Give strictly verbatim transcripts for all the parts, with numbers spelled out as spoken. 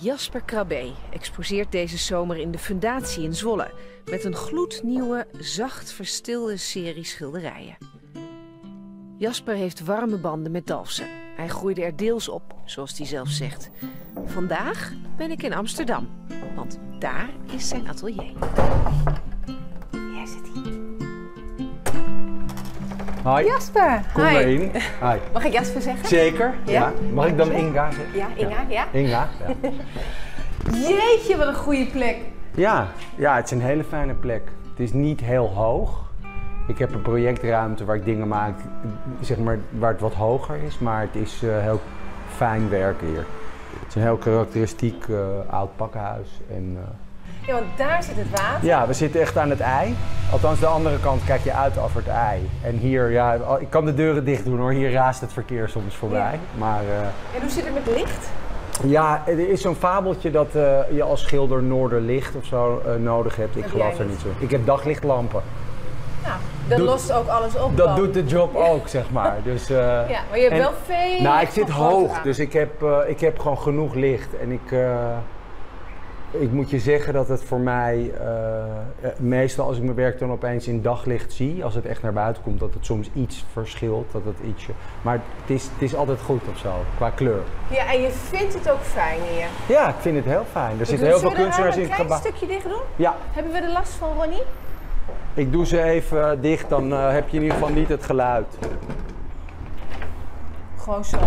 Jasper Krabbe exposeert deze zomer in de Fundatie in Zwolle met een gloednieuwe, zacht verstilde serie schilderijen. Jasper heeft warme banden met Dalfsen. Hij groeide er deels op, zoals hij zelf zegt. Vandaag ben ik in Amsterdam, want daar is zijn atelier. Hier zit hij. Hi. Jasper, Kom hi. maar in. Hi. Mag ik Jasper zeggen? Zeker, ja. Ja. Mag ik dan Inga zeggen? Ja, Inga, ja. Inga, ja. Jeetje, wat een goede plek. Ja, ja, het is een hele fijne plek. Het is niet heel hoog. Ik heb een projectruimte waar ik dingen maak, zeg maar, waar het wat hoger is, maar het is uh, heel fijn werken hier. Het is een heel karakteristiek uh, oud pakhuis. En, uh... Ja, want daar zit het water. Ja, we zitten echt aan het ei. Althans, de andere kant kijk je uit over het ei. En hier, ja, ik kan de deuren dicht doen hoor, hier raast het verkeer soms voorbij. Ja. Maar, uh... En hoe zit het met licht? Ja, er is zo'n fabeltje dat uh, je als schilder noorderlicht of zo uh, nodig hebt. Ik Heb geloof jij er niet? niet zo. Ik heb daglichtlampen. Nou, dat Doet- lost ook alles op Dat dan. doet de job ook, zeg maar. Dus, uh, Ja, maar je hebt en- wel veel... Nou, ik zit van grote hoog, ramen. dus ik heb, uh, ik heb gewoon genoeg licht. En ik, uh, ik moet je zeggen dat het voor mij, uh, uh, meestal als ik mijn werk dan opeens in daglicht zie, als het echt naar buiten komt, dat het soms iets verschilt. Dat het ietsje, maar het is, het is altijd goed of zo, qua kleur. Ja, en je vindt het ook fijn hier. Ja, ik vind het heel fijn. Er zitten Zullen heel we veel de kunstenaars in ramen het een klein gebouw. stukje dicht doen? Ja, Hebben we de last van Ronnie? ik doe ze even uh, dicht, dan uh, heb je in ieder geval niet het geluid. Gewoon zo.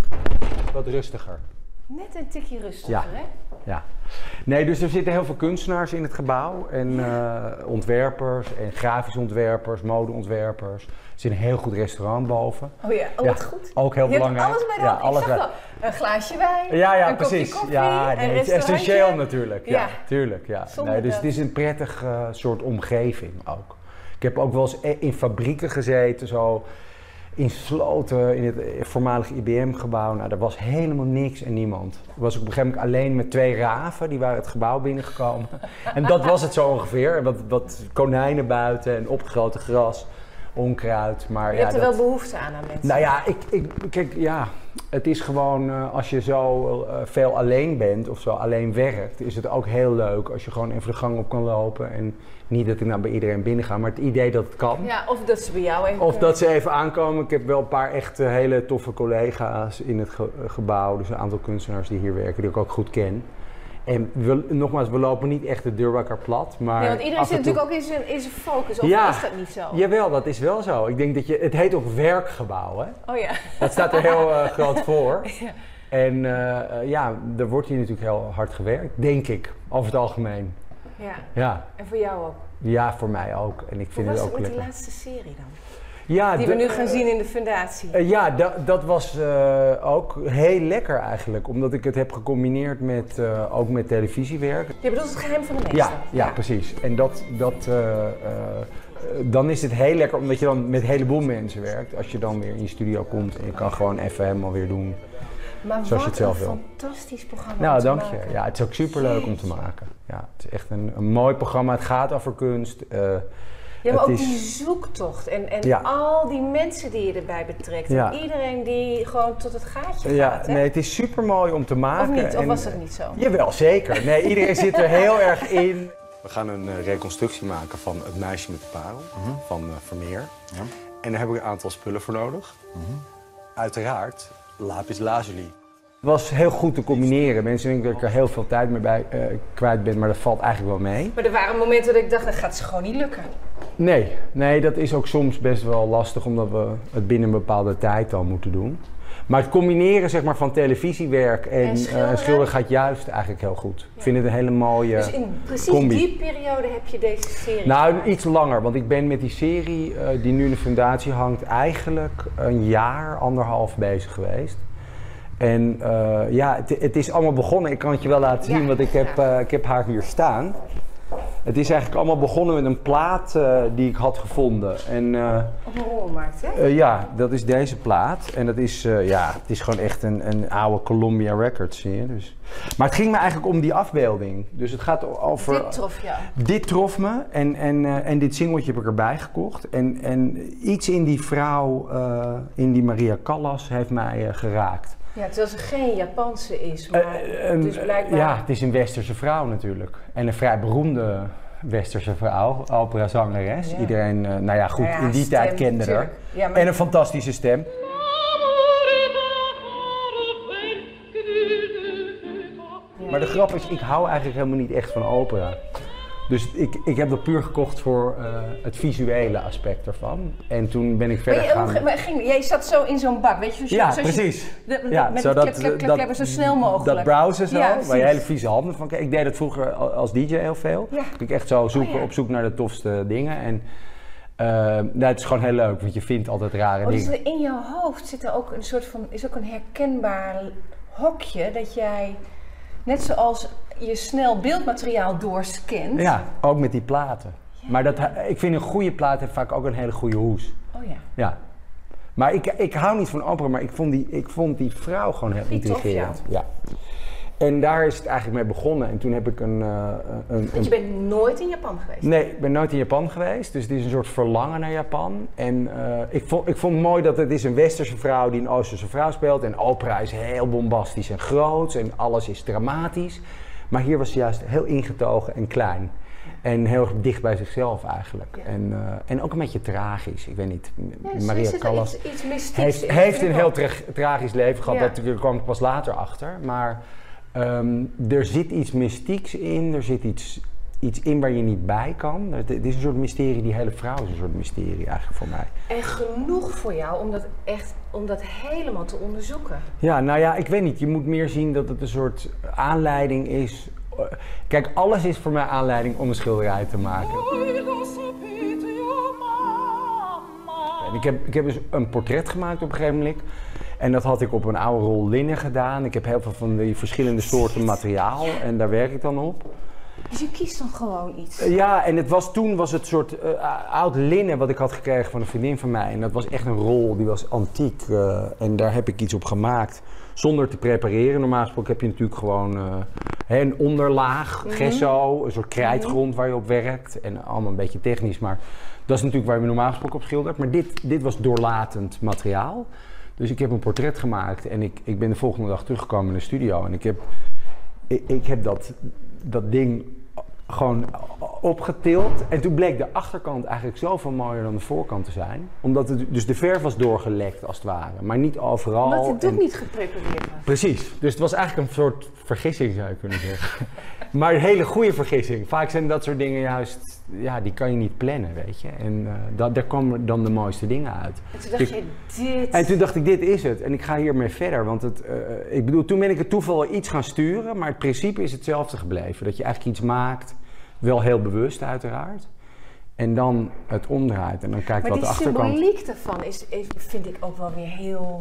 Wat rustiger. Net een tikje rustiger, Ja. hè? Ja. Nee, dus er zitten heel veel kunstenaars in het gebouw. En uh, ontwerpers en grafisch ontwerpers, modeontwerpers. Er zit een heel goed restaurant boven. Oh ja, oh Ja, wat goed. ook heel je belangrijk. hebt alles bij de Ja, hand. alles Ik zag bij- wel een glaasje wijn, Ja, ja, een precies. kopje koffie, Ja, een nee, het is restaurantje. essentieel natuurlijk. Ja, Ja. tuurlijk. Ja. Zonder Nee, dus dat. het is een prettig uh, soort omgeving ook. Ik heb ook wel eens e- in fabrieken gezeten, zo in Sloten, in het voormalige I B M-gebouw. Nou, er was helemaal niks en niemand. Ik was op een gegeven moment alleen met twee raven, die waren het gebouw binnengekomen. En dat was het zo ongeveer. Wat, wat konijnen buiten en opgegroten gras, onkruid. Maar, Je ja, hebt er dat- wel behoefte aan aan mensen. nou ja, ik, ik, kijk, ja, het is gewoon uh, als je zo uh, veel alleen bent of zo alleen werkt, is het ook heel leuk als je gewoon even de gang op kan lopen. En niet dat ik nou bij iedereen binnen ga, maar het idee dat het kan. Ja, of dat ze bij jou even Of kunnen. dat ze even aankomen. Ik heb wel een paar echt uh, hele toffe collega's in het ge- gebouw. Dus een aantal kunstenaars die hier werken, die ik ook goed ken. En we, nogmaals, we lopen niet echt de deur bij elkaar plat. Maar Nee, want iedereen af zit en toe- natuurlijk ook in zijn, in zijn focus, of Ja. is dat niet zo? Jawel, dat is wel zo. Ik denk dat je, het heet ook werkgebouw, hè? Oh ja. Dat staat er heel uh, groot voor. Ja. En uh, uh, ja, er wordt hier natuurlijk heel hard gewerkt, denk ik, over het algemeen. Ja, Ja, en voor jou ook. ja voor mij ook. En ik Hoe vind was het het ook met de lekker. laatste serie dan? Ja, Die de- we nu gaan zien in de Fundatie. Uh, ja, da- dat was uh, ook heel lekker eigenlijk. Omdat ik het heb gecombineerd met, uh, ook met televisiewerk. Je bedoelt het geheim van de meester? Ja, ja, precies. En dat, dat, uh, uh, dan is het heel lekker omdat je dan met een heleboel mensen werkt. Als je dan weer in je studio komt en je kan gewoon even helemaal weer doen. Maar Zoals je wat het zelf een wil. fantastisch programma Nou, om te dank je. maken. Ja, het is ook superleuk om te maken. Ja, het is echt een, een mooi programma. Het gaat over kunst. Uh, Ja, maar het ook is- die zoektocht en, en Ja. al die mensen die je erbij betrekt. Ja. En iedereen die gewoon tot het gaatje Ja, gaat, hè? nee, het is super mooi om te maken. Of niet? Of En, was dat niet zo? Jawel, zeker. Nee, iedereen zit er heel erg in. We gaan een uh, reconstructie maken van Het meisje met de parel Mhm. van uh, Vermeer. Ja. En daar heb ik een aantal spullen voor nodig. Uiteraard lapis lazuli. Het was heel goed te combineren. Mensen denken dat ik er heel veel tijd mee bij, uh, kwijt ben, maar dat valt eigenlijk wel mee. Maar er waren momenten dat ik dacht, dat gaat ze gewoon niet lukken. Nee, nee, dat is ook soms best wel lastig omdat we het binnen een bepaalde tijd dan moeten doen. Maar het combineren zeg maar, van televisiewerk en, En en schilderen. uh, schilderen gaat juist eigenlijk heel goed. Ik vind het een hele mooie Dus in precies combi. die periode heb je deze serie Nou, gemaakt. iets langer, want ik ben met die serie uh, die nu in de fundatie hangt eigenlijk een jaar, anderhalf bezig geweest. En uh, ja, het, het is allemaal begonnen. Ik kan het je wel laten zien, Ja, want ik heb, uh, ik heb haar hier staan. Het is eigenlijk allemaal begonnen met een plaat uh, die ik had gevonden. En, uh, Op een rommelmarkt, hè? uh, ja, dat is deze plaat. En dat is, uh, ja, het is gewoon echt een, een oude Columbia Records, zie je. Dus. Maar het ging me eigenlijk om die afbeelding. Dus het gaat over... Dit trof jou. Dit trof me en, en, uh, en dit singeltje heb ik erbij gekocht. En, en iets in die vrouw, uh, in die Maria Callas, heeft mij uh, geraakt. Ja, terwijl ze geen Japanse is, maar Uh, een, dus blijkbaar... Ja, het is een westerse vrouw natuurlijk. En een vrij beroemde westerse vrouw, operazangeres. Ja. Iedereen, uh, nou ja, goed, Nou ja, in die stem, tijd kende haar. Ja, maar... En een fantastische stem. Ja. Maar de grap is, ik hou eigenlijk helemaal niet echt van opera. Dus ik, ik heb dat puur gekocht voor uh, het visuele aspect ervan. En toen ben ik verder Maar je, gegaan. hoe- maar ging, jij zat zo in zo'n bak, weet je? Zoals je- Ja, zoals je- precies. de- Ja, met zodat, het klep, klep, klep, dat- kleppen zo snel mogelijk. Dat browsen zo, Ja, waar je precies. hele vieze handen van kreeg. Ik deed dat vroeger als D J heel veel. Ja. Ik echt zo zoeken, Oh, ja. op zoek naar de tofste dingen. En uh, nou, het is gewoon heel leuk, want je vindt altijd rare Oh, dus dingen. in jouw hoofd zit er ook een soort van, is ook een herkenbaar hokje dat jij, net zoals je snel beeldmateriaal doorscant. Ja, ook met die platen. Ja. Maar dat, ik vind een goede plaat heeft vaak ook een hele goede hoes. Oh ja. Ja. Maar ik, ik hou niet van opera, maar ik vond die, ik vond die vrouw gewoon heel Die tof, intrigerend. Ja. En daar is het eigenlijk mee begonnen. En toen heb ik een... uh, een, Want je bent nooit in Japan geweest? Nee, ik ben nooit in Japan geweest. Dus het is een soort verlangen naar Japan. En uh, ik, vond, ik vond het mooi dat het is een westerse vrouw die een oosterse vrouw speelt. En opera is heel bombastisch en groot. En alles is dramatisch. Maar hier was ze juist heel ingetogen en klein. En heel erg dicht bij zichzelf eigenlijk. Ja. En, uh, en ook een beetje tragisch. Ik weet niet, Ja, Maria zit er Callas iets, iets mystieks heeft, in, heeft vind een ik heel wel. tra tragisch leven gehad. Ja. Dat, daar kwam ik pas later achter. Maar um, er zit iets mystieks in. Er zit iets, iets in waar je niet bij kan. Het, het is een soort mysterie. Die hele vrouw is een soort mysterie eigenlijk voor mij. En genoeg voor jou om dat echt, om dat helemaal te onderzoeken. Ja, nou ja, ik weet niet. Je moet meer zien dat het een soort aanleiding is. Kijk, alles is voor mij aanleiding om een schilderij te maken. En ik, heb, ik heb dus een portret gemaakt op een gegeven moment. En dat had ik op een oude rol linnen gedaan. Ik heb heel veel van die verschillende soorten materiaal en daar werk ik dan op. Dus je kiest dan gewoon iets? Uh, ja, en het was, toen was het soort uh, oud linnen wat ik had gekregen van een vriendin van mij. En dat was echt een rol, die was antiek. Uh, en daar heb ik iets op gemaakt. Zonder te prepareren. Normaal gesproken heb je natuurlijk gewoon uh, een onderlaag, Mm-hmm. gesso, een soort krijtgrond waar je op werkt. En allemaal een beetje technisch, maar dat is natuurlijk waar je normaal gesproken op schildert. Maar dit, dit was doorlatend materiaal. Dus ik heb een portret gemaakt en ik, ik ben de volgende dag teruggekomen in de studio. En ik heb, ik, ik heb dat, dat ding gewoon opgetild. En toen bleek de achterkant eigenlijk zoveel mooier dan de voorkant te zijn. Omdat het, dus de verf was doorgelekt als het ware, maar niet overal. Omdat het doek en, niet geprepareerd was. Precies, dus het was eigenlijk een soort vergissing zou je kunnen zeggen. Maar een hele goede vergissing. Vaak zijn dat soort dingen juist, ja, die kan je niet plannen, weet je. En uh, dat, daar komen dan de mooiste dingen uit. En toen dacht Ik- je, dit... En toen dacht ik, dit is het. En ik ga hiermee verder. Want het, uh, ik bedoel, toen ben ik het toeval iets gaan sturen. Maar het principe is hetzelfde gebleven. Dat je eigenlijk iets maakt, wel heel bewust uiteraard. En dan het omdraait. En dan kijk maar wat die de achterkant... symboliek daarvan is, is, vind ik ook wel weer heel...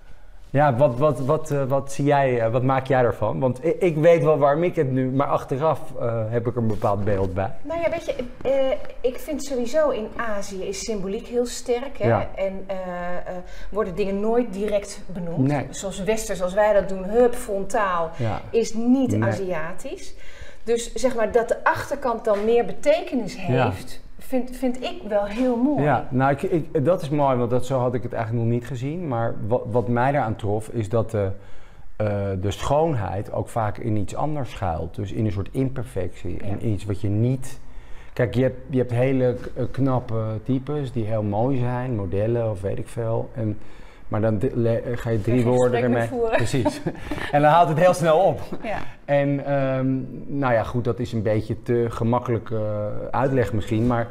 Ja, wat, wat, wat, uh, wat zie jij, uh, wat maak jij ervan? Want ik, ik weet wel waarom ik het nu, maar achteraf uh, heb ik er een bepaald beeld bij. Nou ja, weet je, uh, ik vind sowieso in Azië is symboliek heel sterk. Hè? Ja. En uh, uh, worden dingen nooit direct benoemd. Nee. Zoals westers, als wij dat doen, hup, frontaal, Ja. is niet Nee. Aziatisch. Dus zeg maar dat de achterkant dan meer betekenis Ja. heeft, vind, vind ik wel heel mooi. Ja, nou, ik, ik, dat is mooi, want dat, zo had ik het eigenlijk nog niet gezien. Maar wat, wat mij daaraan trof, is dat de, uh, de schoonheid ook vaak in iets anders schuilt. Dus in een soort imperfectie. Ja. In iets wat je niet... Kijk, je hebt, je hebt hele k- uh, knappe types die heel mooi zijn, modellen of weet ik veel. En, maar dan di- le- ga je drie Kun je geen woorden gesprek meer ermee... voeren. Precies. En dan haalt het heel snel op. Ja. En um, nou ja, goed, dat is een beetje te gemakkelijk uh, uitleg misschien, maar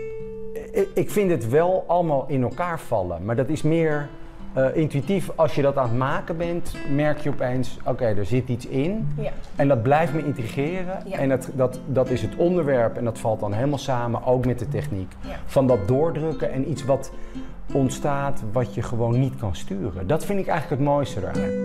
ik, ik vind het wel allemaal in elkaar vallen. Maar dat is meer uh, intuïtief. Als je dat aan het maken bent, merk je opeens, oké, okay, er zit iets in. Ja. En dat blijft me intrigeren. Ja. En dat, dat, dat is het onderwerp en dat valt dan helemaal samen, ook met de techniek. Ja. Van dat doordrukken en iets wat ontstaat wat je gewoon niet kan sturen. Dat vind ik eigenlijk het mooiste eraan.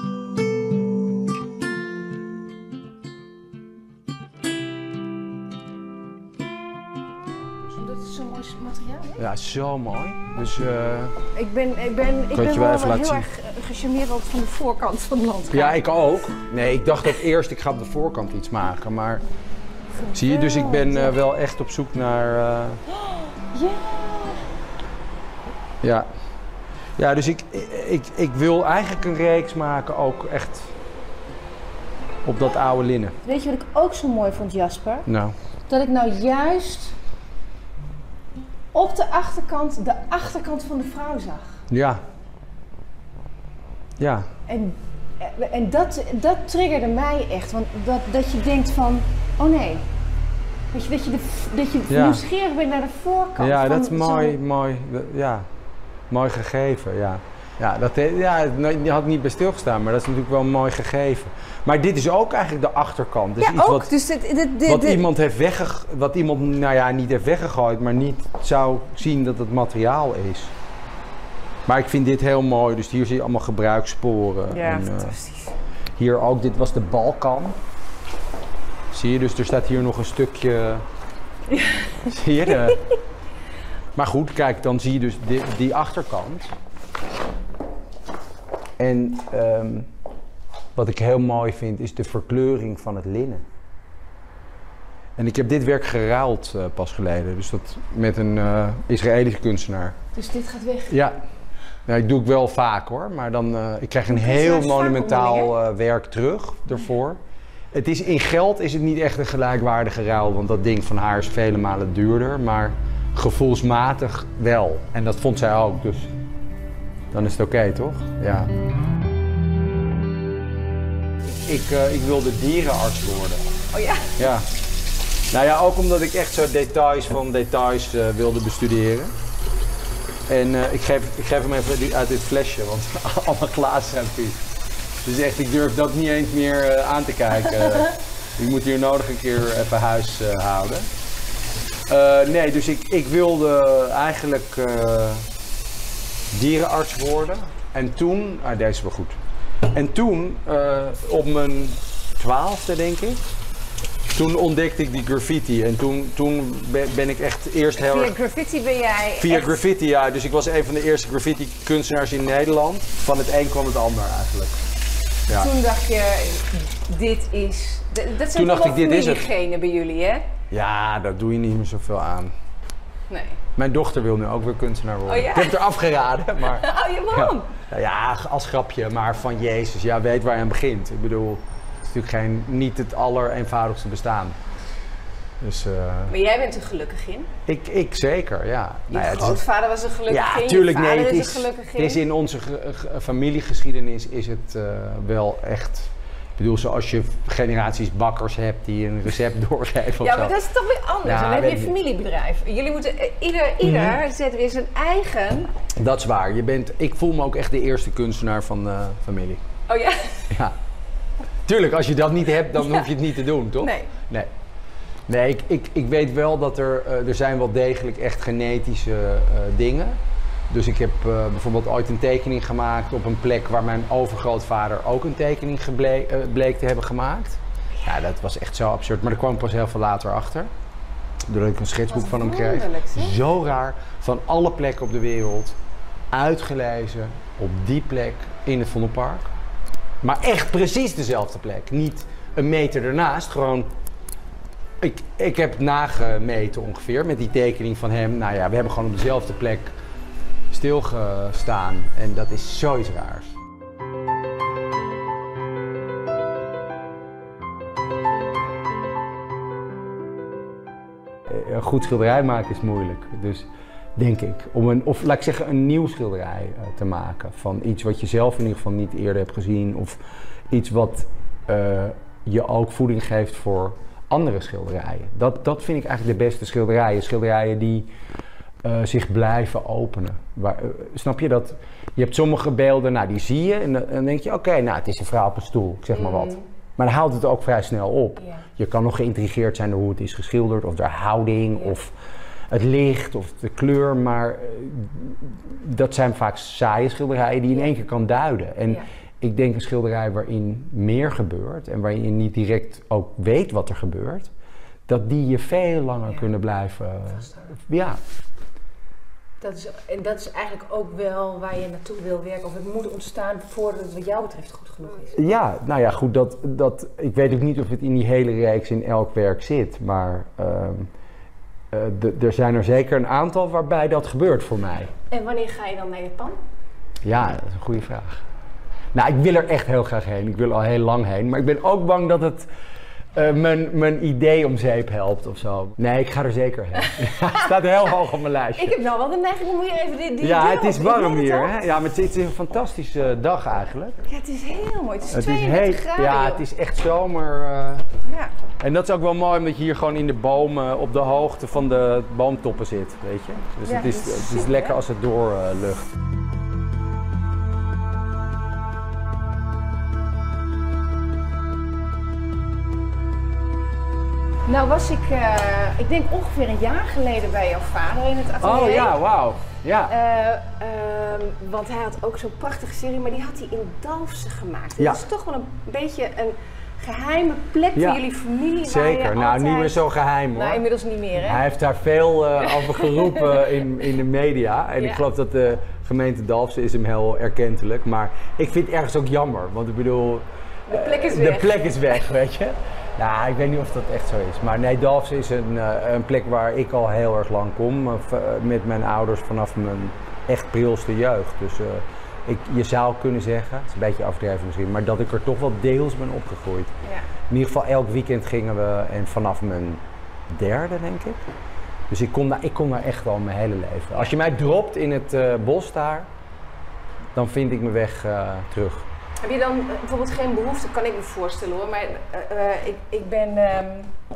Dat is zo'n mooi materiaal, hè? Ja, zo mooi. Dus uh, Ik ben, ik ben, ik je ben wel wel, even laten heel zien? erg eh, gecharmeerd ook van de voorkant van het landkaart. ja, ik ook. Nee, ik dacht ook eerst ik ga op de voorkant iets maken, maar zie je, dus ik ben uh, wel echt op zoek naar. Uh, Ja. ja. Ja, dus ik, ik, ik wil eigenlijk een reeks maken ook echt op dat oude linnen. Weet je wat ik ook zo mooi vond, Jasper? Nou. Dat ik nou juist op de achterkant de achterkant van de vrouw zag. Ja. Ja. En, en dat, dat triggerde mij echt. Want dat, dat je denkt van, oh nee. Weet je, dat je, de, dat je ja. nieuwsgierig bent naar de voorkant. Ja, van dat is mooi, zo... mooi, ja. Mooi gegeven, ja. Ja, dat, ja, je had niet bij stilgestaan, maar dat is natuurlijk wel een mooi gegeven. Maar dit is ook eigenlijk de achterkant. Dus ja, iets ook. Wat, dus dit, dit, dit, wat dit. iemand heeft weggegooid, wat iemand, nou ja, niet heeft weggegooid, maar niet zou zien dat het materiaal is. Maar ik vind dit heel mooi, dus hier zie je allemaal gebruikssporen. Ja, en, fantastisch. Uh, hier ook, dit was de Balkan. Zie je, dus er staat hier nog een stukje... Ja. Zie je de... Maar goed, kijk, dan zie je dus die, die achterkant. En um, wat ik heel mooi vind, is de verkleuring van het linnen. En ik heb dit werk geruild uh, pas geleden, dus dat met een uh, Israëlische kunstenaar. Dus dit gaat weg? Ja. Ja, ik doe ik wel vaak hoor, maar dan uh, ik krijg een heel monumentaal uh, werk terug ervoor. Het is, in geld is het niet echt een gelijkwaardige ruil, want dat ding van haar is vele malen duurder, maar gevoelsmatig wel. En dat vond zij ook, dus dan is het oké, okay, toch? Ja. Ik, uh, ik wilde dierenarts worden. Oh ja? Ja. Nou ja, ook omdat ik echt zo details van details uh, wilde bestuderen. En uh, ik, geef, ik geef hem even uit dit flesje, want alle glazen zijn vies. Dus echt, ik durf dat niet eens meer uh, aan te kijken. Ik moet hier nodig een keer even huis uh, houden. Uh, nee, dus ik, ik wilde eigenlijk uh, dierenarts worden. En toen, ah, deze is wel goed. En toen, uh, op mijn twaalfde denk ik, toen ontdekte ik die graffiti. En toen, toen ben ik echt eerst heel erg... Via graffiti ben jij Via echt... graffiti, ja. Dus ik was een van de eerste graffiti kunstenaars in Nederland. Van het een kwam het ander eigenlijk. Ja. Toen dacht je, dit is... Dat zijn toen dacht ik, dit is het. familiegenen bij jullie, hè? Ja, daar doe je niet meer zoveel aan. Nee. Mijn dochter wil nu ook weer kunstenaar worden. Oh, ja? Ik heb het er afgeraden, maar... Oh, je waarom? Ja. ja, als grapje, maar van Jezus, ja, weet waar je aan begint. Ik bedoel, het is natuurlijk geen, niet het allereenvoudigste bestaan. Dus, uh, maar jij bent er gelukkig in? Ik, ik zeker, ja. Je nou ja, grootvader was er gelukkig ja, in, tuurlijk, je vader nee, het is is, er gelukkig in. Het is in onze ge, ge, familiegeschiedenis is het uh, wel echt... Ik bedoel, zoals je generaties bakkers hebt die een recept doorgeven of Ja, zo. maar dat is toch weer anders. Ja, dan heb je een je. familiebedrijf. Jullie moeten, uh, ieder, ieder mm-hmm. zet weer zijn eigen... Dat is waar. Je bent, ik voel me ook echt de eerste kunstenaar van de familie. Oh ja? Ja. Tuurlijk, als je dat niet hebt, dan ja. hoef je het niet te doen, toch? Nee. Nee. Nee, ik, ik, ik weet wel dat er, uh, er zijn wel degelijk echt genetische uh, dingen. Dus ik heb uh, bijvoorbeeld ooit een tekening gemaakt op een plek waar mijn overgrootvader ook een tekening gebleek, uh, bleek te hebben gemaakt. Ja, dat was echt zo absurd, maar daar kwam ik pas heel veel later achter. Doordat ik een schetsboek van hem kreeg. Zo raar, van alle plekken op de wereld, uitgelezen op die plek in het Vondelpark. Maar echt precies dezelfde plek, niet een meter ernaast, gewoon... Ik, ik heb nagemeten ongeveer met die tekening van hem. Nou ja, we hebben gewoon op dezelfde plek stilgestaan en dat is zoiets raars. Een goed schilderij maken is moeilijk, dus denk ik. Om een, of laat ik zeggen, een nieuw schilderij uh, te maken van iets wat je zelf in ieder geval niet eerder hebt gezien of iets wat uh, je ook voeding geeft voor andere schilderijen. Dat, dat vind ik eigenlijk de beste schilderijen. Schilderijen die uh, zich blijven openen. Waar, uh, snap je dat? Je hebt sommige beelden, nou die zie je en dan, dan denk je, oké, okay, nou het is een vrouw op een stoel, ik zeg maar wat. Maar dan haalt het ook vrij snel op. Ja. Je kan nog geïntrigeerd zijn door hoe het is geschilderd, of de houding, ja. of het licht, of de kleur, maar uh, dat zijn vaak saaie schilderijen die je in één keer kan duiden. En ja. ik denk een schilderij waarin meer gebeurt en waarin je niet direct ook weet wat er gebeurt, dat die je veel langer ja. kunnen blijven. Ja. Dat is, en dat is eigenlijk ook wel waar je naartoe wil werken, of het moet ontstaan voordat het wat jou betreft goed genoeg is. Ja, nou ja, goed, dat, dat, ik weet ook niet of het in die hele reeks in elk werk zit, maar uh, uh, d- er zijn er zeker een aantal waarbij dat gebeurt voor mij. En wanneer ga je dan naar Japan? Ja, dat is een goede vraag. Nou, ik wil er echt heel graag heen. Ik wil al heel lang heen. Maar ik ben ook bang dat het uh, mijn, mijn idee om zeep helpt of zo. Nee, ik ga er zeker heen. Het staat heel hoog op mijn lijstje. Ik heb nou wel de neiging om hier even die, die Ja, het is warm hier. Het Hè? Ja, maar het is een fantastische dag eigenlijk. Ja, het is heel mooi. Het is Het is tweeëndertig heet. graden. Ja, joh. het is echt zomer. Uh, Ja. En dat is ook wel mooi omdat je hier gewoon in de bomen op de hoogte van de boomtoppen zit, weet je. Dus Ja, het, is, dat is het is super, lekker hè? als het doorlucht. Nou was ik, uh, ik denk ongeveer een jaar geleden bij jouw vader in het atelier. Oh ja, wauw. Ja. Uh, uh, want hij had ook zo'n prachtige serie, maar die had hij in Dalfsen gemaakt. Ja. Dat is toch wel een beetje een geheime plek Ja. voor jullie familie. Zeker. Waar je nou, altijd... niet meer zo geheim hoor. Nou, inmiddels niet meer hè? Hij heeft daar veel uh, over geroepen in, in de media. En Ja. ik geloof dat de gemeente Dalfsen is hem heel erkentelijk. Maar ik vind het ergens ook jammer. Want ik bedoel, De plek is uh, weg. De plek is weg, weet je. Nou, ik weet niet of dat echt zo is. Maar nee, Dalfsen is een, uh, een plek waar ik al heel erg lang kom. Uh, met mijn ouders vanaf mijn echt prilste jeugd. Dus uh, ik, je zou kunnen zeggen, het is een beetje overdreven misschien, maar dat ik er toch wel deels ben opgegroeid. Ja. In ieder geval elk weekend gingen we en vanaf mijn derde denk ik. Dus ik kom daar, ik kom daar echt wel mijn hele leven. Als je mij dropt in het uh, bos daar, dan vind ik mijn weg uh, terug. Heb je dan uh, bijvoorbeeld geen behoefte, kan ik me voorstellen hoor, maar uh, uh, ik, ik ben, um,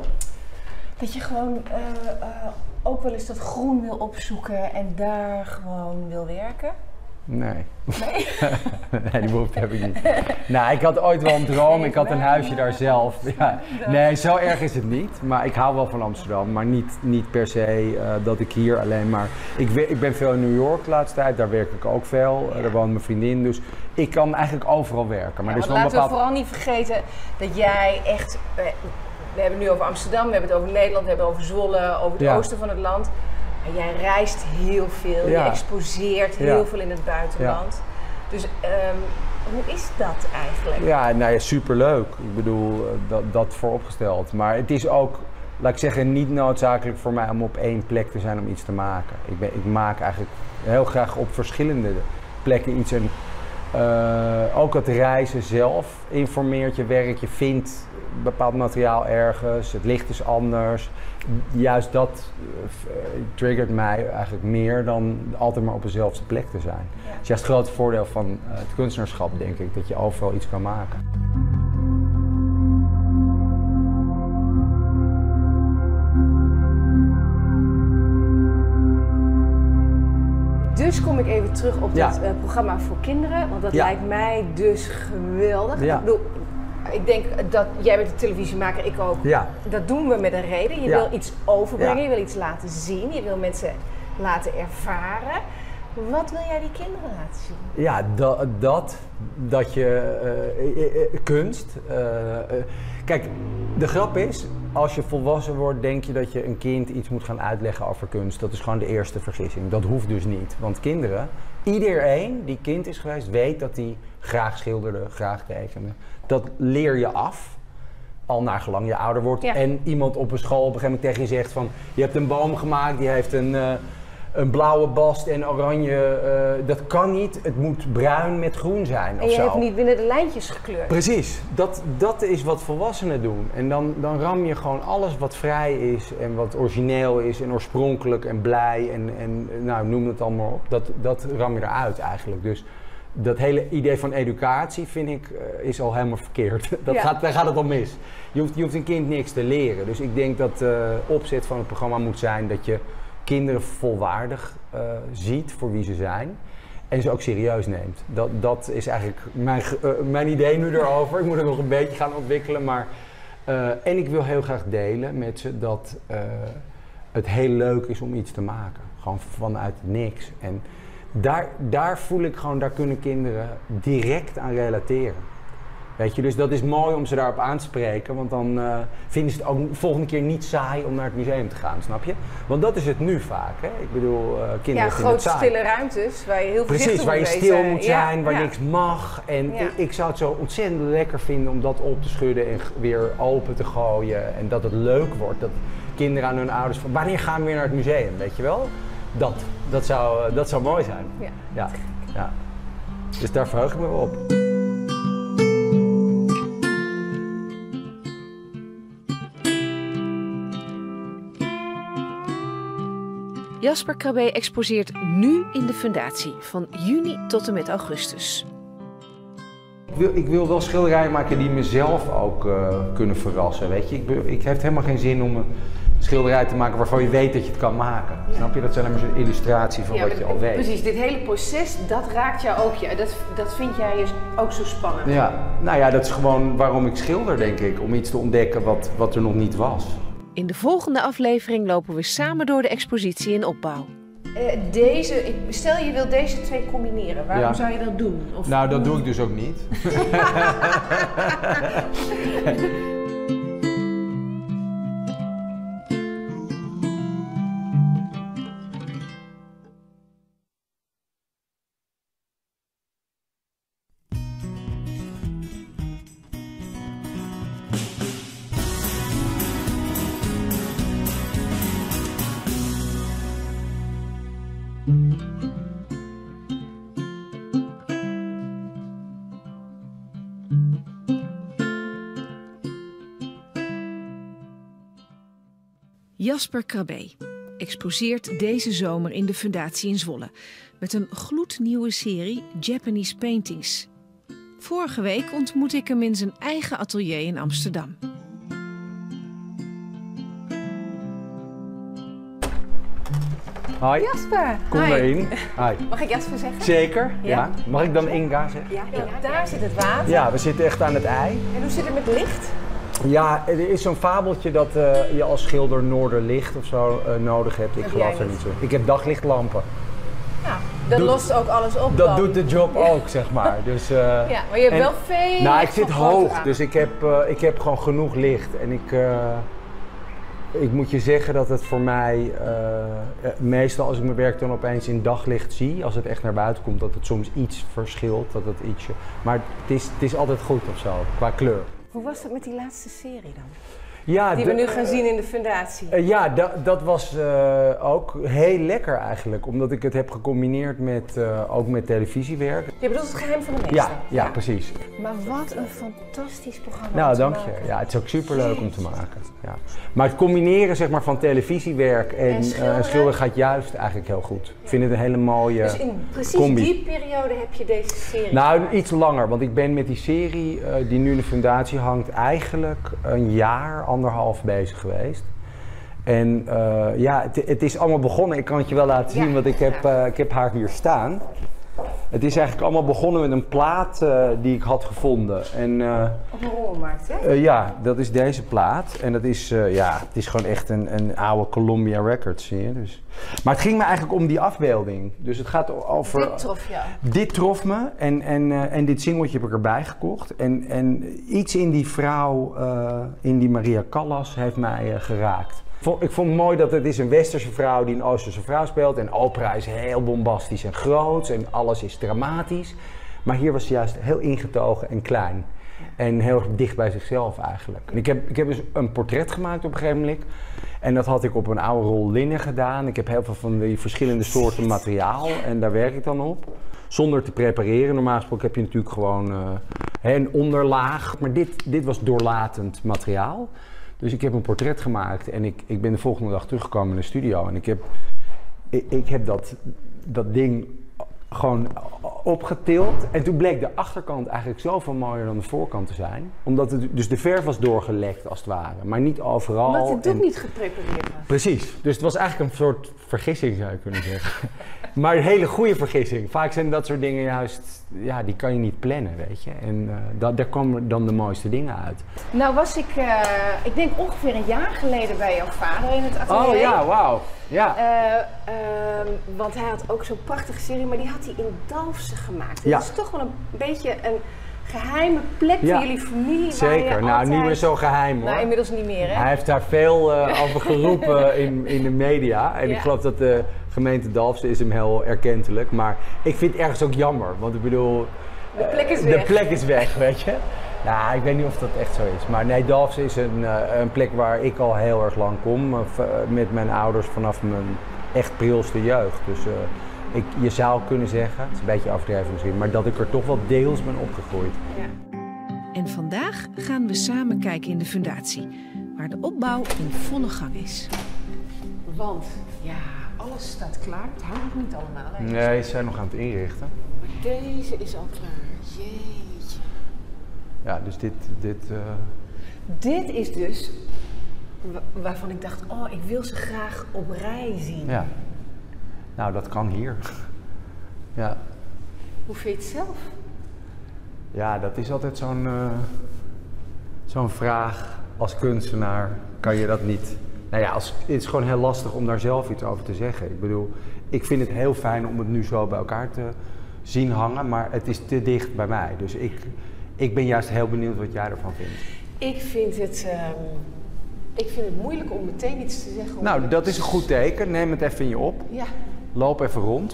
dat je gewoon uh, uh, ook wel eens dat groen wil opzoeken en daar gewoon wil werken? Nee. Nee? Nee, die behoefte heb ik niet. Nou, ik had ooit wel een droom, ik had een huisje daar zelf. Ja. Nee, zo erg is het niet. Maar ik hou wel van Amsterdam, maar niet, niet per se uh, dat ik hier alleen maar... Ik, ik ben veel in New York de laatste tijd, daar werk ik ook veel. Uh, daar woont mijn vriendin, dus ik kan eigenlijk overal werken. Maar Ja, er is want wel laten bepaald... we vooral niet vergeten dat jij echt... Uh, we hebben het nu over Amsterdam, we hebben het over Nederland, we hebben het over Zwolle, over het Ja. oosten van het land. Maar jij reist heel veel, Ja. je exposeert heel Ja. veel in het buitenland. Dus um, hoe is dat eigenlijk? Ja, nou ja, superleuk. Ik bedoel, dat, dat vooropgesteld. Maar het is ook, laat ik zeggen, niet noodzakelijk voor mij om op één plek te zijn om iets te maken. Ik, ben, ik maak eigenlijk heel graag op verschillende plekken iets. En uh, ook het reizen zelf informeert je werk. Je vindt bepaald materiaal ergens, het licht is anders. Juist dat uh, triggert mij eigenlijk meer dan altijd maar op dezelfde plek te zijn. Ja. Dat is juist het grote voordeel van uh, het kunstenaarschap, denk ik, dat je overal iets kan maken. Dus kom ik even terug op Ja. het uh, programma voor kinderen, want dat Ja. lijkt mij dus geweldig. Ja. Ik bedoel, ik denk dat jij bent een televisiemaker, ik ook. Ja. Dat doen we met een reden. Je Ja. wil iets overbrengen, Ja. je wil iets laten zien, je wil mensen laten ervaren. Wat wil jij die kinderen laten zien? Ja, dat, dat, dat je uh, uh, uh, kunst. Uh, uh, kijk, de grap is, als je volwassen wordt, denk je dat je een kind iets moet gaan uitleggen over kunst. Dat is gewoon de eerste vergissing. Dat hoeft dus niet. Want kinderen, iedereen die kind is geweest, weet dat hij graag schilderde, graag tekende. Dat leer je af. Al naar gelang je ouder wordt. Ja. En iemand op een school op een gegeven moment tegen je zegt van, je hebt een boom gemaakt, die heeft een... Uh, Een blauwe bast en oranje, uh, dat kan niet. Het moet bruin met groen zijn En of je zo. hebt niet binnen de lijntjes gekleurd. Precies, dat, dat is wat volwassenen doen. En dan, dan ram je gewoon alles wat vrij is en wat origineel is en oorspronkelijk en blij en, en nou, noem het allemaal op. Dat, dat ram je eruit eigenlijk. Dus dat hele idee van educatie vind ik uh, is al helemaal verkeerd. Dat Ja. gaat, daar gaat het al mis. Je hoeft, je hoeft een kind niks te leren. Dus ik denk dat de uh, opzet van het programma moet zijn dat je kinderen volwaardig uh, ziet voor wie ze zijn en ze ook serieus neemt. Dat, dat is eigenlijk mijn, uh, mijn idee nu erover. Ik moet het nog een beetje gaan ontwikkelen, maar uh, en ik wil heel graag delen met ze dat uh, het heel leuk is om iets te maken. Gewoon vanuit niks. En daar, daar voel ik gewoon, daar kunnen kinderen direct aan relateren. Weet je, dus dat is mooi om ze daarop aan te spreken, want dan uh, vinden ze het ook volgende keer niet saai om naar het museum te gaan, snap je? Want dat is het nu vaak, hè? Ik bedoel, uh, kinderen Ja, vinden het grote saai. stille ruimtes waar je heel voorzichtig Precies, waar je moet stil wezen. moet Ja, zijn, waar ja. niks mag. En Ja. ik, ik zou het zo ontzettend lekker vinden om dat op te schudden en g- weer open te gooien. En dat het leuk wordt, dat kinderen aan hun ouders van, wanneer gaan we weer naar het museum, weet je wel? Dat, dat zou, uh, dat zou mooi zijn. Ja. Ja, ja. Dus daar verheug ik me wel op. Jasper Krabbe exposeert nu in de Fundatie, van juni tot en met augustus. Ik wil, ik wil wel schilderijen maken die mezelf ook uh, kunnen verrassen, weet je. Ik, ik heb helemaal geen zin om een schilderij te maken waarvan je weet dat je het kan maken. Ja. Snap je? Dat zijn alleen maar zo'n illustratie van ja, wat je al weet. Precies, dit hele proces, dat raakt jou ook. Ja. Dat, dat vind jij ook zo spannend. Ja, nou ja, dat is gewoon waarom ik schilder, denk ik. Om iets te ontdekken wat, wat er nog niet was. In de volgende aflevering lopen we samen door de expositie in opbouw. Uh, deze, stel je wil deze twee combineren, waarom ja. zou je dat doen? Of nou, dat doe ik dus ook niet. Jasper Krabbe exposeert deze zomer in de Fundatie in Zwolle met een gloednieuwe serie Japanese Paintings. Vorige week ontmoette ik hem in zijn eigen atelier in Amsterdam. Hoi. Jasper. Kom Hi. erin. Hi. Mag ik Jasper zeggen? Zeker. Ja. Ja. Mag ik dan Inga zeggen? Ja, ja, daar zit het water. Ja, we zitten echt aan het ei. En hoe zit het met licht? Ja, er is zo'n fabeltje dat uh, je als schilder noorderlicht of zo uh, nodig hebt. Ik heb geloof er niet zo. Ik heb daglichtlampen. Nou, dat doet, lost ook alles op Dat dan. doet de job ook, zeg maar. Dus, uh, ja, maar je hebt en, wel veel. Nou, ik zit hoog, dus ik heb, uh, ik heb gewoon genoeg licht. En ik, uh, ik moet je zeggen dat het voor mij, uh, meestal als ik mijn werk dan opeens in daglicht zie, als het echt naar buiten komt, dat het soms iets verschilt. Dat het ietsje, maar het is, het is altijd goed of zo, qua kleur. Hoe was het met die laatste serie dan? Ja, die we nu gaan zien in de Fundatie. Uh, ja, dat, dat was uh, ook heel lekker eigenlijk, omdat ik het heb gecombineerd met, uh, ook met televisiewerk. Je bedoelt het geheim van de meester? Ja, ja, ja, precies. Maar wat een fantastisch programma. Nou, dank je. Ja, het is ook superleuk om te maken. Ja. Maar het combineren zeg maar, van televisiewerk en, en schilderen uh, schilder gaat juist eigenlijk heel goed. Ik vind het een hele mooie Dus in precies combi. Die periode heb je deze serie? Nou, iets langer, want ik ben met die serie uh, die nu in de Fundatie hangt eigenlijk een jaar, anderhalf bezig geweest. En uh, ja, het, het is allemaal begonnen. Ik kan het je wel laten zien, ja, want ik heb, uh, ik heb haar hier staan. Het is eigenlijk allemaal begonnen met een plaat uh, die ik had gevonden. En, uh, op een rommelmarkt, hè? Uh, ja, dat is deze plaat. En dat is, uh, ja, het is gewoon echt een, een oude Columbia Records, zie je. Dus. Maar het ging me eigenlijk om die afbeelding. Dus het gaat over... Dit trof jou? Dit trof me en, en, uh, en dit singeltje heb ik erbij gekocht. En, en iets in die vrouw, uh, in die Maria Callas, heeft mij uh, geraakt. Ik vond het mooi dat het is een westerse vrouw die een oosterse vrouw speelt. En opera is heel bombastisch en groot en alles is dramatisch. Maar hier was ze juist heel ingetogen en klein. En heel erg dicht bij zichzelf eigenlijk. En ik, heb, ik heb dus een portret gemaakt op een gegeven moment. En dat had ik op een oude rol linnen gedaan. Ik heb heel veel van die verschillende soorten materiaal en daar werk ik dan op. Zonder te prepareren. Normaal gesproken heb je natuurlijk gewoon uh, een onderlaag. Maar dit, dit was doorlatend materiaal. Dus ik heb een portret gemaakt en ik, ik ben de volgende dag teruggekomen in de studio. En ik heb, ik, ik heb dat, dat ding gewoon opgetild. En toen bleek de achterkant eigenlijk zoveel mooier dan de voorkant te zijn. Omdat het, dus de verf was doorgelekt als het ware, maar niet overal. Omdat het ook en, niet geprepareerd was. Precies, dus het was eigenlijk een soort vergissing zou je kunnen zeggen. Maar een hele goede vergissing. Vaak zijn dat soort dingen juist, ja, die kan je niet plannen, weet je. En uh, dat, daar komen dan de mooiste dingen uit. Nou was ik, uh, ik denk ongeveer een jaar geleden bij jouw vader in het atelier. Oh ja, wauw. Ja. Uh, uh, want hij had ook zo'n prachtige serie, maar die had hij in Dalfsen gemaakt. Ja. Dat is toch wel een beetje een geheime plek ja. voor jullie familie. Zeker, waar je nou altijd... niet meer zo geheim hoor. Nou, inmiddels niet meer hè? Hij heeft daar veel uh, over geroepen in, in de media. En ja. ik geloof dat de gemeente Dalfsen is hem heel erkentelijk. Maar ik vind het ergens ook jammer, want ik bedoel... De plek is weg. De plek is weg, weet je. Nou, ik weet niet of dat echt zo is. Maar nee, Dalfsen is een, uh, een plek waar ik al heel erg lang kom. Uh, met mijn ouders vanaf mijn echt prilste jeugd. Dus uh, ik, je zou kunnen zeggen, het is een beetje overdreven misschien, maar dat ik er toch wel deels ben opgegroeid. Ja. En vandaag gaan we samen kijken in de fundatie, waar de opbouw in volle gang is. Want, ja, alles staat klaar. Het hangt nog niet allemaal. Hè? Nee, ze zijn nog aan het inrichten. Maar deze is al klaar. Jeetje. Ja, dus dit... dit uh... Dit is dus wa- waarvan ik dacht, oh, ik wil ze graag op rij zien. Ja. Nou, dat kan hier. Ja. Hoe vind je het zelf? Ja, dat is altijd zo'n uh, zo'n vraag als kunstenaar. Kan je dat niet? Nou ja, als, het is gewoon heel lastig om daar zelf iets over te zeggen. Ik bedoel, ik vind het heel fijn om het nu zo bij elkaar te zien hangen, maar het is te dicht bij mij. Dus ik, ik ben juist heel benieuwd wat jij ervan vindt. Ik vind het, um, ik vind het moeilijk om meteen iets te zeggen. Nou, dat is een goed teken. Neem het even in je op. Ja. Loop even rond.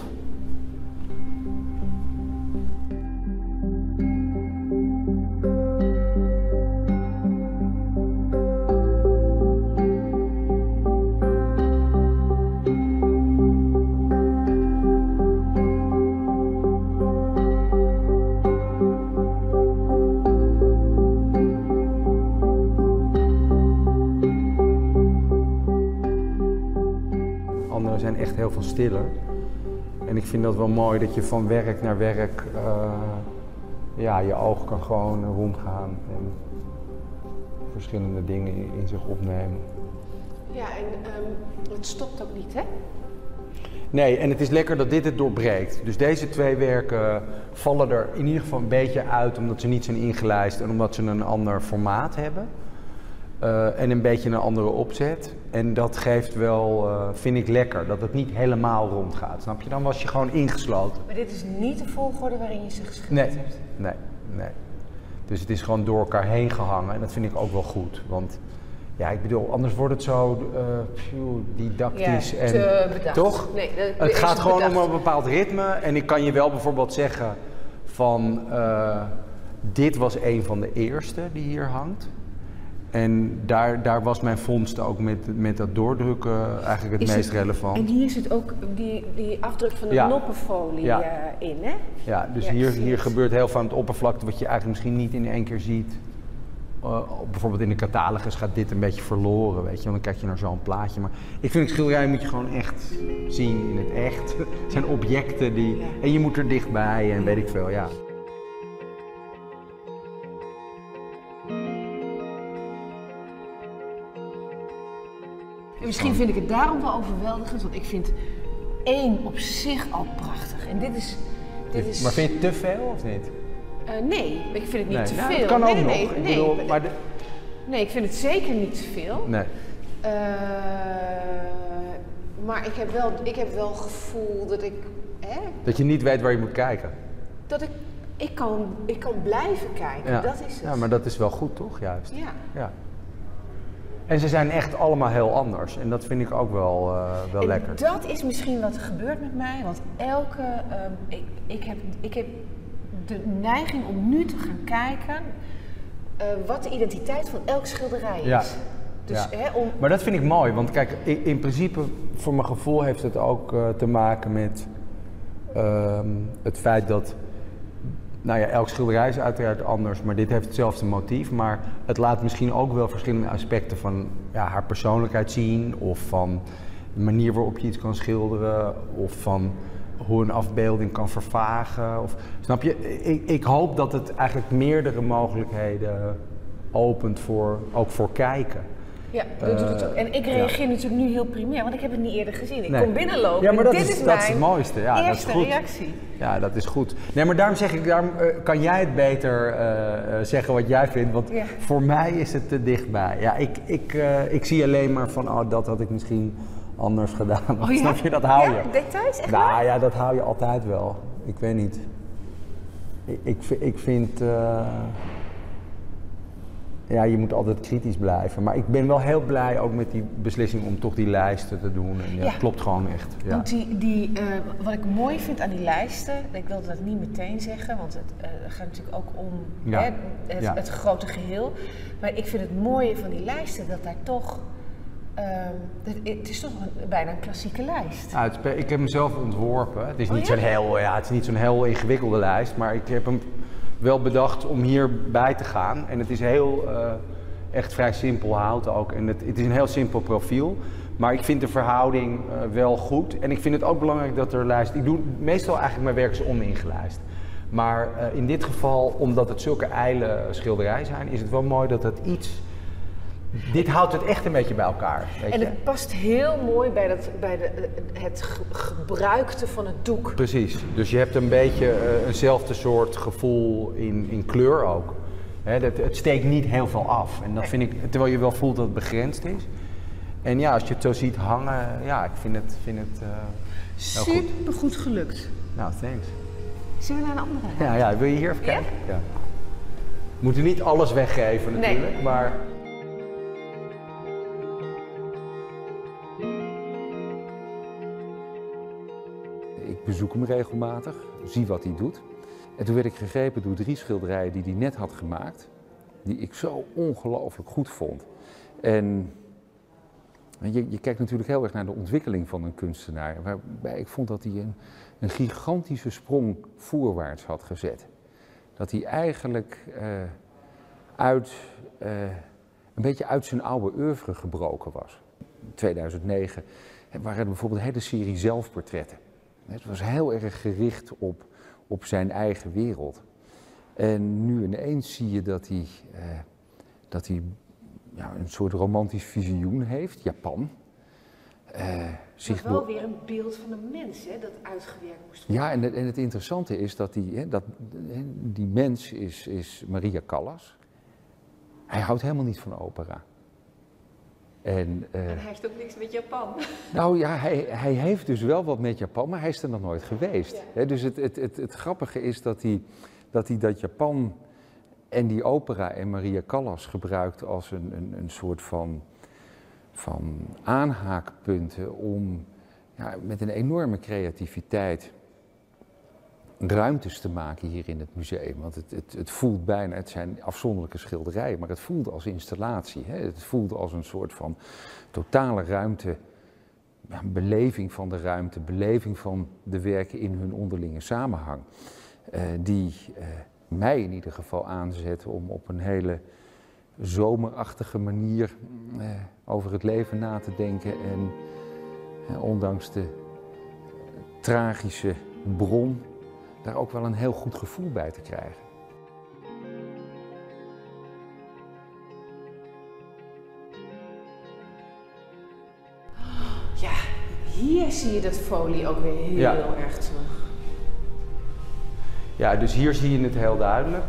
Anderen zijn echt heel veel stiller. En ik vind dat wel mooi dat je van werk naar werk, uh, ja, je oog kan gewoon rondgaan en verschillende dingen in, in zich opnemen. Ja, en um, het stopt ook niet, hè? Nee, en het is lekker dat dit het doorbreekt. Dus deze twee werken vallen er in ieder geval een beetje uit omdat ze niet zijn ingelijst en omdat ze een ander formaat hebben. Uh, en een beetje een andere opzet. En dat geeft wel, uh, vind ik lekker, dat het niet helemaal rond gaat. Snap je? Dan was je gewoon ingesloten. Maar dit is niet de volgorde waarin je ze geschilderd Nee, hebt? nee, nee. Dus het is gewoon door elkaar heen gehangen en dat vind ik ook wel goed. Want ja, ik bedoel, anders wordt het zo uh, phew, didactisch. Ja, en, te bedacht. toch? Nee, dat, het is gaat gewoon bedacht. om een bepaald ritme. En ik kan je wel bijvoorbeeld zeggen van, uh, dit was een van de eerste die hier hangt. En daar, daar was mijn vondst ook met, met dat doordrukken eigenlijk het Is meest het, relevant. En hier zit ook die, die afdruk van de Ja. noppenfolie Ja. uh, in, hè? Ja, dus Ja, hier, precies. hier gebeurt heel veel aan het oppervlakte wat je eigenlijk misschien niet in één keer ziet. Uh, bijvoorbeeld in de catalogus gaat dit een beetje verloren, weet je. Want dan kijk je naar zo'n plaatje. Maar ik vind schilderijen moet je gewoon echt zien in het echt. Het zijn objecten die... Ja. En je moet er dichtbij en weet ik veel, ja. En misschien vind ik het daarom wel overweldigend, want ik vind één op zich al prachtig. En dit is... Dit is Maar vind je het te veel of niet? Uh, nee, ik vind het niet Nee, te nou, veel. dat kan nee, ook nee, nog. nee, Ik nee, bedoel, maar- maar de- nee, ik vind het zeker niet te veel. Nee. Uh, maar ik heb wel, ik heb wel het gevoel dat ik, hè, Dat je niet weet waar je moet kijken. dat ik, ik kan, ik kan blijven kijken. Ja. Dat is het. Ja, maar dat is wel goed, toch? Juist. Ja. Ja. En ze zijn echt allemaal heel anders. En dat vind ik ook wel, uh, wel En lekker. dat is misschien wat er gebeurt met mij, want elke, um, ik, ik, heb, ik heb de neiging om nu te gaan kijken uh, wat de identiteit van elk schilderij is. Ja. Dus, Ja. hè, om, Maar dat vind ik mooi, want kijk, in, in principe, voor mijn gevoel heeft het ook uh, te maken met uh, het feit dat, nou ja, elk schilderij is uiteraard anders, maar dit heeft hetzelfde motief. Maar het laat misschien ook wel verschillende aspecten van ja, haar persoonlijkheid zien, of van de manier waarop je iets kan schilderen, of van hoe een afbeelding kan vervagen. Of, snap je? Ik, ik hoop dat het eigenlijk meerdere mogelijkheden opent voor, ook voor kijken. ja, dat doet het Uh, ook. En ik reageer natuurlijk nu heel primair, want ik heb het niet eerder gezien. Ik Nee. kom binnenlopen Ja, maar dat en dit is- is, dat is mijn het mooiste. Ja, dat is eerste goed. reactie. Ja, dat is goed. Nee, maar daarom zeg ik, daarom uh, kan jij het beter uh, uh, zeggen wat jij vindt, want Ja. voor mij is het te dichtbij. Ja, ik, ik, uh, ik zie alleen maar van, oh, dat had ik misschien anders gedaan. Oh ja? Snap je, dat hou Ja, je. details, echt waar? Nou ja, dat hou je altijd wel. Ik weet niet. Ik, ik, vi- ik vind, uh, ja, je moet altijd kritisch blijven. Maar ik ben wel heel blij ook met die beslissing om toch die lijsten te doen. En ja, Ja. het klopt gewoon echt. Ja. Want die, die, uh, wat ik mooi vind aan die lijsten, ik wilde dat niet meteen zeggen, want het uh, gaat natuurlijk ook om Ja. hè, het, Ja. het grote geheel. Maar ik vind het mooie van die lijsten dat daar toch het, het is toch een, bijna een klassieke lijst. Ja, het, ik heb hem zelf ontworpen. Het is niet oh, ja? zo'n heel, ja, het is niet zo'n heel ingewikkelde lijst, maar ik heb hem wel bedacht om hierbij te gaan. En het is heel, uh, echt vrij simpel hout ook. En het, het is een heel simpel profiel. Maar ik vind de verhouding uh, wel goed. En ik vind het ook belangrijk dat er lijst. Ik doe meestal eigenlijk mijn werk oningelijst. Maar uh, in dit geval, omdat het zulke ijle schilderijen zijn, is het wel mooi dat het iets. Dit houdt het echt een beetje bij elkaar. Weet en je? het past heel mooi bij, dat, bij de, het ge gebruikte van het doek. Precies. Dus je hebt een beetje uh, eenzelfde soort gevoel in, in kleur ook. He, dat, het steekt niet heel veel af. En dat vind ik, terwijl je wel voelt dat het begrensd is. En ja, als je het zo ziet hangen, ja, ik vind het, vind het uh, heel goed. Super goed gelukt. Nou, thanks. Zullen we naar een andere ruimte? Ja, ja, wil je hier even kijken? Ja? Ja. We moeten niet alles weggeven natuurlijk, nee. Maar... Ik bezoek hem regelmatig, zie wat hij doet. En toen werd ik gegrepen door drie schilderijen die hij net had gemaakt, die ik zo ongelooflijk goed vond. En je, je kijkt natuurlijk heel erg naar de ontwikkeling van een kunstenaar, waarbij ik vond dat hij een, een gigantische sprong voorwaarts had gezet. Dat hij eigenlijk uh, uit, uh, een beetje uit zijn oude oeuvre gebroken was. In tweeduizend negen waren er bijvoorbeeld een hele serie zelfportretten. Het was heel erg gericht op, op zijn eigen wereld. En nu ineens zie je dat hij, uh, dat hij ja, een soort romantisch visioen heeft, Japan. Uh, zich maar wel door... weer een beeld van een mens, hè, dat uitgewerkt moest worden. Ja, en het, en het interessante is dat die, hè, dat, die mens is, is Maria Callas. Hij houdt helemaal niet van opera. En, uh, en hij heeft ook niks met Japan. Nou ja, hij, hij heeft dus wel wat met Japan, maar hij is er nog nooit geweest. Ja. He, dus het, het, het, het grappige is dat hij, dat hij dat Japan en die opera en Maria Callas gebruikt als een, een, een soort van, van aanhaakpunten om ja, met een enorme creativiteit ruimtes te maken hier in het museum. Want het, het, het voelt bijna, het zijn afzonderlijke schilderijen, maar het voelt als installatie. Hè? Het voelt als een soort van totale ruimte, ja, beleving van de ruimte, beleving van de werken in hun onderlinge samenhang. Uh, die uh, mij in ieder geval aanzetten om op een hele zomerachtige manier uh, over het leven na te denken en uh, ondanks de tragische bron daar ook wel een heel goed gevoel bij te krijgen. Ja, hier zie je dat folie ook weer heel ja. erg terug. Ja, dus hier zie je het heel duidelijk.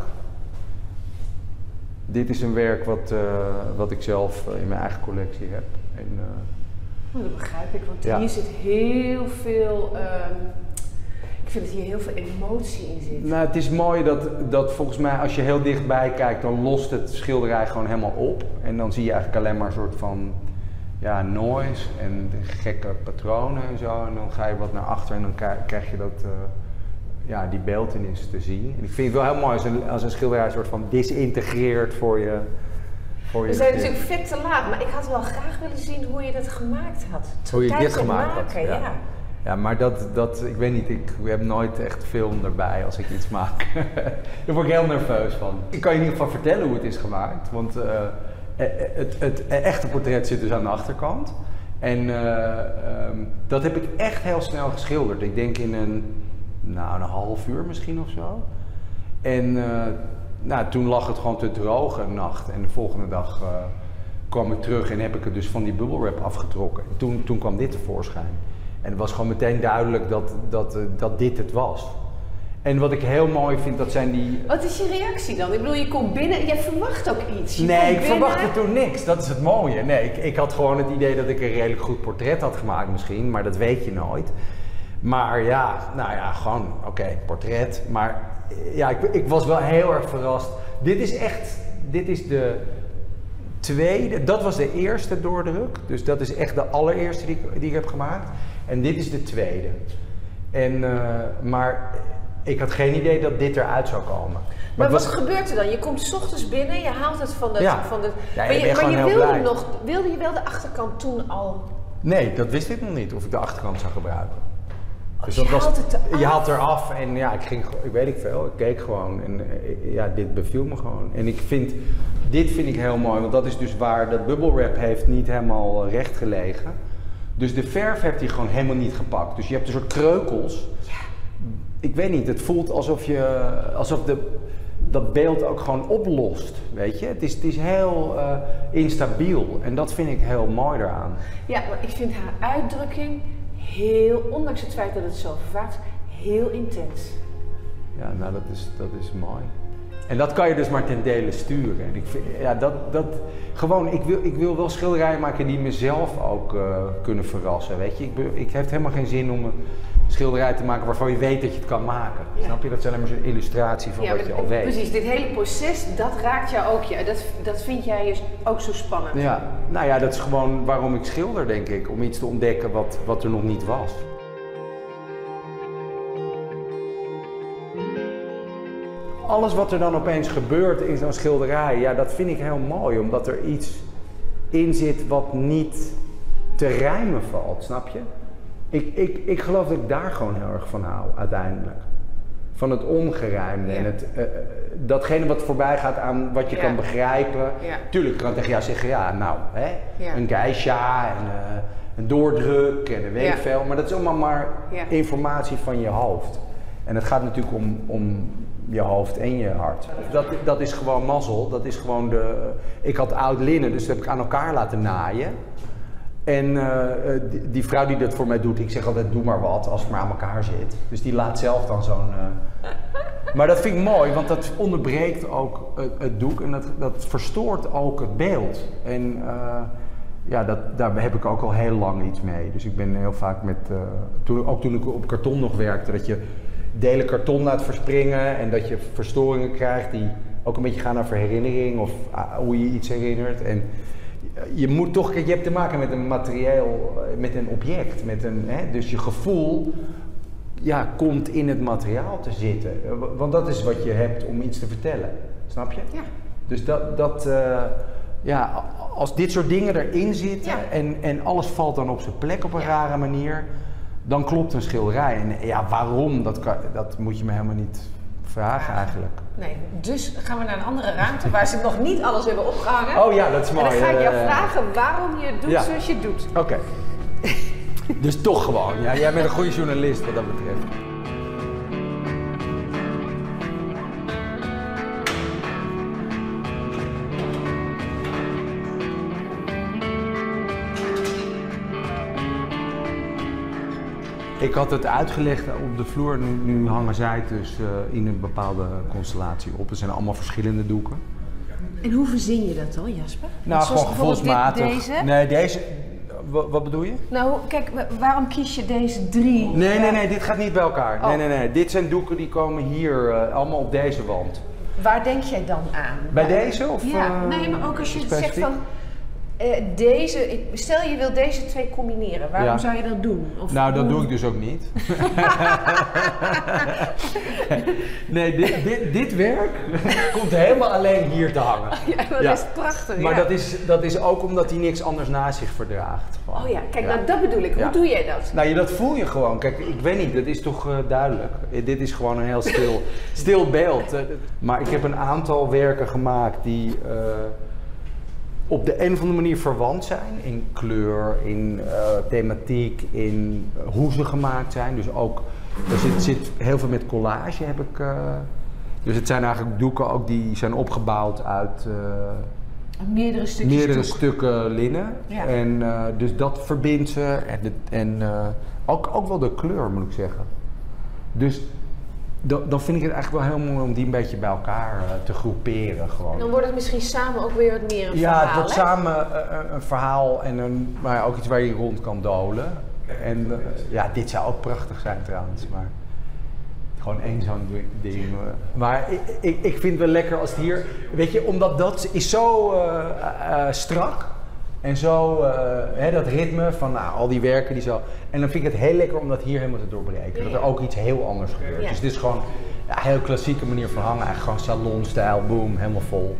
Dit is een werk wat, uh, wat ik zelf in mijn eigen collectie heb. En, uh, oh, dat begrijp ik, want ja. hier zit heel veel... Um, Ik vind dat hier heel veel emotie in zit. Nou, het is mooi dat, dat volgens mij als je heel dichtbij kijkt, dan lost het schilderij gewoon helemaal op. En dan zie je eigenlijk alleen maar een soort van ja, noise en gekke patronen en zo. En dan ga je wat naar achter en dan krijg je dat, uh, ja, die beeltenis te zien. En ik vind het wel heel mooi als een, als een schilderij een soort van disintegreert voor je. Voor je We zijn natuurlijk vet te laat, maar ik had wel graag willen zien hoe je dat gemaakt had. Hoe je dit gemaakt maken, had, ja. ja. Ja, maar dat, dat, ik weet niet, ik heb nooit echt film erbij als ik iets maak. Daar word ik heel nerveus van. Ik kan je in ieder geval vertellen hoe het is gemaakt, want uh, het, het, het echte portret zit dus aan de achterkant. En uh, um, dat heb ik echt heel snel geschilderd. Ik denk in een, nou, een half uur misschien of zo. En uh, nou, toen lag het gewoon te droog een nacht en de volgende dag uh, kwam ik terug en heb ik het dus van die bubble wrap afgetrokken. En toen, toen kwam dit tevoorschijn. En het was gewoon meteen duidelijk dat, dat, uh, dat dit het was. En wat ik heel mooi vind, dat zijn die... Wat is je reactie dan? Ik bedoel, je komt binnen, je verwacht ook iets. Je nee, ik binnen... verwachtte toen niks. Dat is het mooie. Nee, ik, ik had gewoon het idee dat ik een redelijk goed portret had gemaakt misschien, maar dat weet je nooit. Maar ja, nou ja, gewoon, oké, okay, portret. Maar ja, ik, ik was wel heel erg verrast. Dit is echt, dit is de tweede, dat was de eerste doordruk. Dus dat is echt de allereerste die, die ik heb gemaakt. En dit is de tweede. En, uh, maar ik had geen idee dat dit eruit zou komen. Maar wat was... gebeurt er dan? Je komt 's ochtends binnen, je haalt het van de... Ja. Van de Ja, maar je je, bent maar je gewoon heel wilde blij. nog, wilde je wel de achterkant toen al... Nee, dat wist ik nog niet of ik de achterkant zou gebruiken. Dus je dat was, haalt het eraf? je haalt eraf en ja, ik ging, ik weet ik veel, ik keek gewoon en eh, ja, dit beviel me gewoon. En ik vind, dit vind ik heel mooi, want dat is dus waar de bubble wrap heeft niet helemaal eh, recht gelegen. Dus de verf heeft hij gewoon helemaal niet gepakt. Dus je hebt een soort kreukels. Ja. Ik weet niet, het voelt alsof je, alsof de, dat beeld ook gewoon oplost, weet je. Het is, het is heel uh, instabiel en dat vind ik heel mooi eraan. Ja, maar ik vind haar uitdrukking heel, ondanks het feit dat het zo vervaagt, heel intens. Ja, nou dat is, dat is mooi. En dat kan je dus maar ten dele sturen. En ik vind, ja, dat, dat, gewoon, ik wil, ik wil wel schilderijen maken die mezelf ook uh, kunnen verrassen, weet je. Ik, ik heb helemaal geen zin om een schilderij te maken waarvan je weet dat je het kan maken. Ja. Snap je? Dat is alleen maar zo'n illustratie van ja, wat je al weet. Precies, dit hele proces, dat raakt jou ook. Ja. Dat, dat vind jij dus ook zo spannend. Ja, nou ja, dat is gewoon waarom ik schilder, denk ik. Om iets te ontdekken wat, wat er nog niet was. Alles wat er dan opeens gebeurt in zo'n schilderij, ja, dat vind ik heel mooi. Omdat er iets in zit wat niet te rijmen valt, snap je? Ik, ik, ik geloof dat ik daar gewoon heel erg van hou, uiteindelijk. Van het ongerijmde Ja. en het, uh, datgene wat voorbij gaat aan wat je Ja. kan begrijpen. Ja. Tuurlijk kan ik tegen jou zeggen, ja, nou, hè, Ja. een geisha en uh, een doordruk en een weet ik Ja. veel. Maar dat is allemaal maar Ja. informatie van je hoofd. En het gaat natuurlijk om, om je hoofd en je hart. Dat, dat is gewoon mazzel. Dat is gewoon de... Ik had oud linnen, dus dat heb ik aan elkaar laten naaien. En uh, die, die vrouw die dat voor mij doet, ik zeg altijd doe maar wat als het maar aan elkaar zit. Dus die laat zelf dan zo'n... Uh... Maar dat vind ik mooi, want dat onderbreekt ook het, het doek en dat, dat verstoort ook het beeld. En uh, ja, dat, daar heb ik ook al heel lang iets mee. Dus ik ben heel vaak met... Uh, toen, ook toen ik op karton nog werkte, dat je delen karton laat verspringen en dat je verstoringen krijgt die ook een beetje gaan over herinnering of uh, hoe je iets herinnert. En je moet toch, je hebt te maken met een materieel, met een object, met een, hè, dus je gevoel ja, komt in het materiaal te zitten. Want dat is wat je hebt om iets te vertellen, snap je? Ja. Dus dat, dat uh, ja, als dit soort dingen erin zitten Ja. en, en alles valt dan op zijn plek op een Ja. rare manier, dan klopt een schilderij. En ja, waarom, dat, kan, dat moet je me helemaal niet vragen eigenlijk. Nee, dus gaan we naar een andere ruimte waar ze nog niet alles hebben opgehangen. Oh ja, dat is mooi. En dan ga ik jou Uh, vragen waarom je het doet ja. zoals je het doet. Oké. Okay. Dus toch gewoon. Ja, jij bent een goede journalist wat dat betreft. Ik had het uitgelegd op de vloer, nu, nu hangen zij dus uh, in een bepaalde constellatie op. Er zijn allemaal verschillende doeken. En hoe verzin je dat dan, Jasper? Nou, Zoals gewoon bijvoorbeeld gevoelsmatig. dit- deze? Nee, deze... Wat, wat bedoel je? Nou, kijk, wa- waarom kies je deze drie? Nee, nee, nee, dit gaat niet bij elkaar. Oh. Nee, nee, nee. Dit zijn doeken die komen hier, uh, allemaal op deze wand. Waar denk jij dan aan? Bij deze? Of, Ja, uh, nee, maar ook als je specifiek? zegt van... Uh, deze, ik- stel je wil deze twee combineren, waarom Ja. zou je dat doen? Of Nou, dat hoe- doe ik dus ook niet. Nee, dit, dit, dit werk komt helemaal alleen hier te hangen. Ja, dat Ja. is prachtig. Maar ja. dat is, dat is ook omdat hij niks anders naast zich verdraagt. Gewoon. Oh ja, kijk, nou dat bedoel ik. Hoe Ja. doe jij dat? Nou, je, dat voel je gewoon. Kijk, ik weet niet, dat is toch uh, duidelijk. Eh, Dit is gewoon een heel stil, stil beeld. Uh, maar ik heb een aantal werken gemaakt die uh, op de een of andere manier verwant zijn. In kleur, in uh, thematiek, in uh, hoe ze gemaakt zijn. Dus ook, er zit, zit heel veel met collage heb ik... Uh, dus het zijn eigenlijk doeken ook die zijn opgebouwd uit... Uh, Meerdere stukjes meerdere doek. stukken linnen. Ja. En uh, dus dat verbindt ze. En, de, en uh, ook, ook wel de kleur, moet ik zeggen. Dus da, dan vind ik het eigenlijk wel heel mooi om die een beetje bij elkaar uh, te groeperen. Gewoon. Dan wordt het misschien samen ook weer wat meer een Ja, verhaal, het wordt hè? samen uh, een verhaal en een, maar ook iets waar je rond kan dolen. En uh, ja, dit zou ook prachtig zijn trouwens. Maar gewoon één zo'n ding. Uh. Maar ik, ik, ik vind het wel lekker als het hier... Weet je, omdat dat is zo uh, uh, strak. En zo, uh, hè, dat ritme van nou, al die werken die zo... En dan vind ik het heel lekker om dat hier helemaal te doorbreken. Ja. Dat er ook iets heel anders gebeurt. Ja. Dus het is gewoon Ja, heel klassieke manier van hangen, eigenlijk gewoon salonstijl, boom, helemaal vol.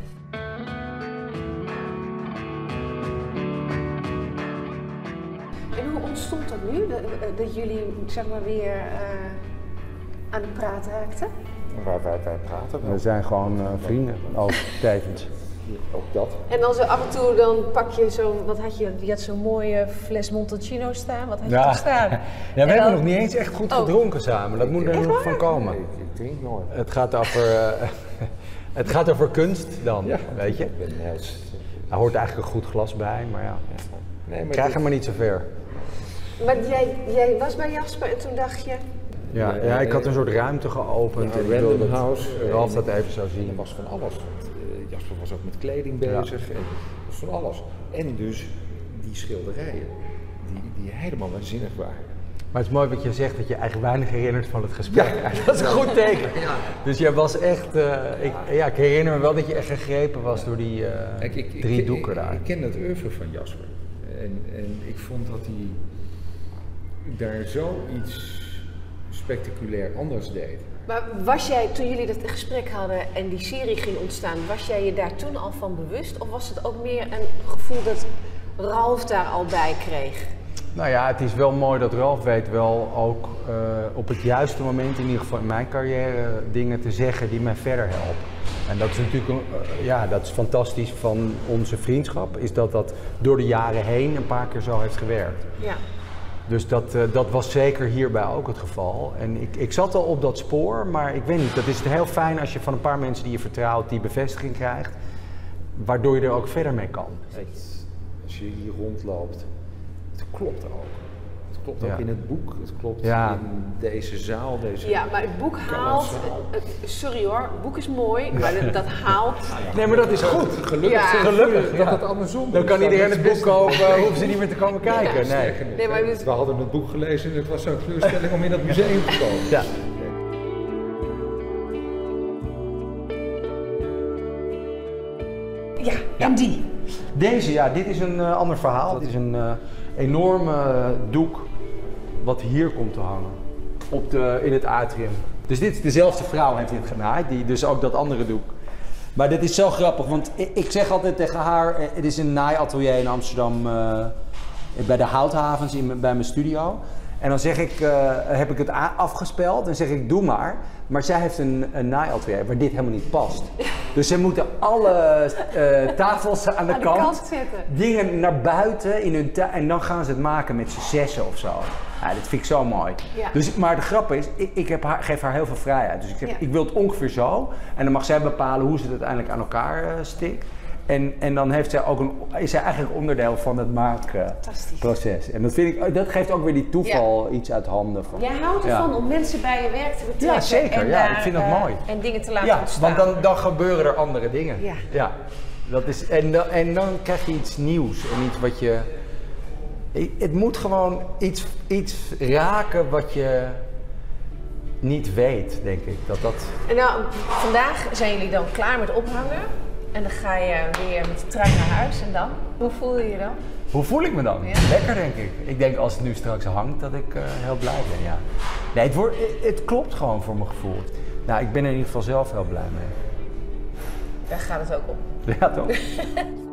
En hoe ontstond dat nu, dat, dat jullie zeg maar weer uh, aan de praat raakten? Waar wij bij praten wel. We zijn gewoon uh, vrienden, ook tevens. Ook dat. En dan zo af en toe dan pak je zo, wat had je, je had zo'n mooie fles Montalcino staan, wat had je Ja. toch staan? Ja, we En hebben dan- nog niet eens echt goed Oh. gedronken samen, dat moet er Echt nog waar? van komen. Nee, ik, ik drink nooit. Het gaat over, uh, het gaat over kunst dan, Ja, weet je. Ik ben heel... Daar hoort eigenlijk een goed glas bij, maar ja, Nee, maar krijg dit- hem maar niet zo ver. Maar jij, jij was bij Jasper en toen dacht je, Ja, Ja, ja, ik had eh, een soort ruimte geopend Ja, en ik Random wilde dat House, eh, Ralf dat even zou er zien. was van alles. Want, uh, Jasper was ook met kleding bezig en er was van alles. En dus die schilderijen, die, die helemaal waanzinnig waren. Maar het is mooi wat je zegt, dat je eigenlijk weinig herinnert van het gesprek. Ja, dat is een goed teken. Dus jij was echt, uh, ik, ja, ik herinner me wel dat je echt gegrepen was door die uh, Kijk, ik, ik, drie ik, doeken ik, daar. ik ken het oeuvre van Jasper. En, en ik vond dat hij daar zoiets spectaculair anders deed. maar was jij toen jullie dat gesprek hadden en die serie ging ontstaan, was jij je daar toen al van bewust? Of was het ook meer een gevoel dat Ralf daar al bij kreeg? Nou ja, het is wel mooi dat Ralf weet wel ook uh, op het juiste moment, in ieder geval in mijn carrière, dingen te zeggen die mij verder helpen. En dat is natuurlijk, een, uh, ja, dat is fantastisch van onze vriendschap, is dat dat door de jaren heen een paar keer zo heeft gewerkt. Ja. Dus dat, uh, dat was zeker hierbij ook het geval. En ik, ik zat al op dat spoor, maar ik weet niet, dat is heel fijn als je van een paar mensen die je vertrouwt die bevestiging krijgt, waardoor je er ook verder mee kan. Het, als je hier rondloopt, het klopt ook. Het klopt ook Ja. in het boek, het klopt Ja. in deze zaal, deze... Ja, maar het boek haalt, het- het- sorry hoor, het boek is mooi, maar dat, dat haalt. Nee, maar dat is goed. Gelukkig, Ja. Gelukkig, dat ja. het andersom Dan is. kan iedereen Dat het is boek best- kopen, hoeven ze niet meer te komen kijken. Nee. Sterker nog, Nee, maar hè, dus- we hadden het boek gelezen en het was zo'n teleurstelling om in dat museum te komen. Ja. Ja, en die? Deze, ja, dit is een uh, ander verhaal. Dit is een uh, enorme uh, doek wat hier komt te hangen. Op de, in het atrium. Dus dit is dezelfde vrouw heeft dit genaaid, die dus ook dat andere doek. Maar dit is zo grappig, want ik, ik zeg altijd tegen haar, het is een naaiatelier in Amsterdam, uh, bij de Houthavens in, bij mijn studio. En dan zeg ik, uh, heb ik het afgespeld en zeg ik, doe maar. Maar zij heeft een, een naaiatelier waar dit helemaal niet past. Dus ze moeten alle uh, tafels aan de, Aan de kant, kant zetten. dingen naar buiten in hun tuin en dan gaan ze het maken met z'n zessen of zo. Ja, dat vind ik zo mooi. Ja. Dus, maar de grap is, ik, ik heb haar, geef haar heel veel vrijheid. Dus ik, zeg, Ja. ik wil het ongeveer zo. En dan mag zij bepalen hoe ze het uiteindelijk aan elkaar uh, stikt. En, en dan heeft zij ook een, is zij eigenlijk onderdeel van het maakproces. En dat, vind ik, dat geeft ook weer die toeval ja. iets uit handen. Van. Jij houdt Ja. ervan om mensen bij je werk te betrekken. Ja, zeker. En Ja, daar, ik vind dat uh, mooi. En dingen te laten Ja, ontstaan. want dan, dan gebeuren er andere dingen. Ja. Ja. Dat is, en, dan, en dan krijg je iets nieuws en iets wat je... Het moet gewoon iets, iets raken wat je niet weet, denk ik. Dat dat... En nou, vandaag zijn jullie dan klaar met ophangen. En dan ga je weer met de trein naar huis. En dan? Hoe voel je je dan? Hoe voel ik me dan? Ja. Lekker, denk ik. Ik denk als het nu straks hangt, dat ik uh, heel blij ben, ja. Nee, het, wordt, het, het klopt gewoon voor mijn gevoel. Nou, ik ben er in ieder geval zelf heel blij mee. Daar gaat het ook om. Ja, toch?